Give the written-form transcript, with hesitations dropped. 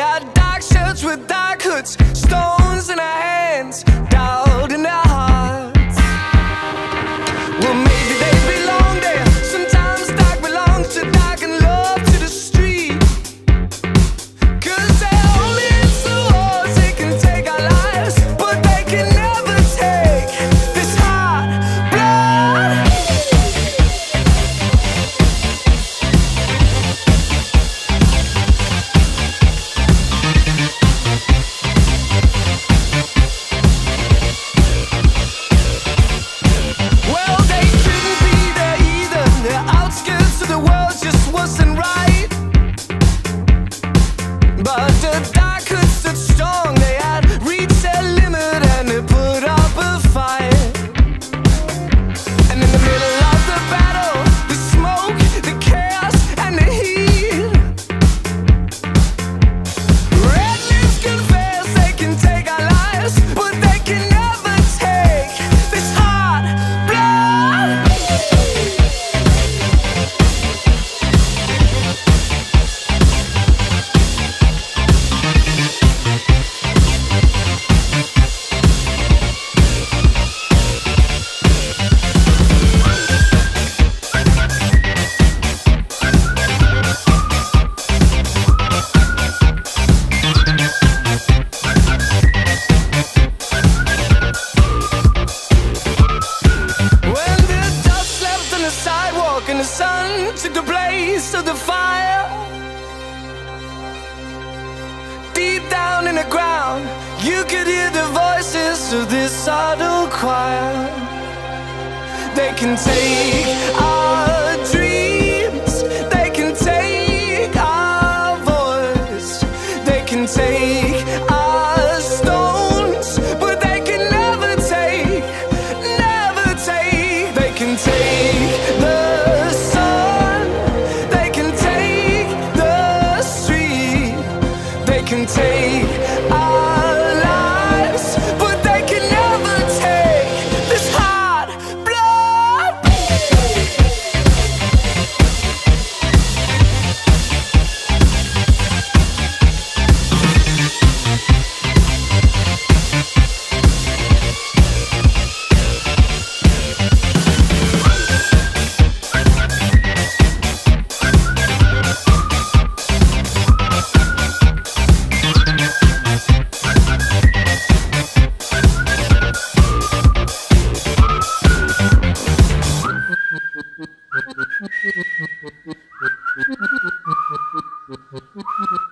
had dark shirts with dark hoods, stones in our hands, doubt in our hearts. Well, maybe they belong there. Sometimes dark belongs to dark and love to the street. 'Cause they're only into wars, they can take our lives, but they can never take this hot blood. Well, they couldn't be there either. The outskirts of the world just wasn't right. But the dark hoods stood strong. They had reached their limit and they put up a fight. And in the middle of the battle, the smoke, the chaos, and the heat, red lips confess they can take our lives, but they can never take this hot blood. When the dust left on the sidewalk and the sun took the blaze of the fire, deep down in the ground, you could hear the voices of this subtle choir. They can take our dreams, they can take our voice, they can take our stones, but they can never take, they can take the sun, they can take the street, they can take our lives, but they can never take this hot blood. Thank you.